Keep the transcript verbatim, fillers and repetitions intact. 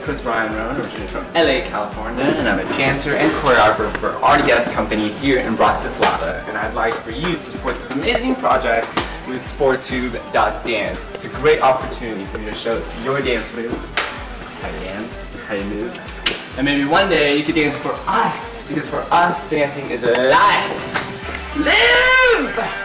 Chris Bryan Rone, originally from L A, California, and I'm a dancer and choreographer for R D S company here in Bratislava. And I'd like for you to support this amazing project with Sporttube dot dance. It's a great opportunity for you to show us your dance moves, how you dance, how you move, and maybe one day you could dance for us, because for us, dancing is life. Live!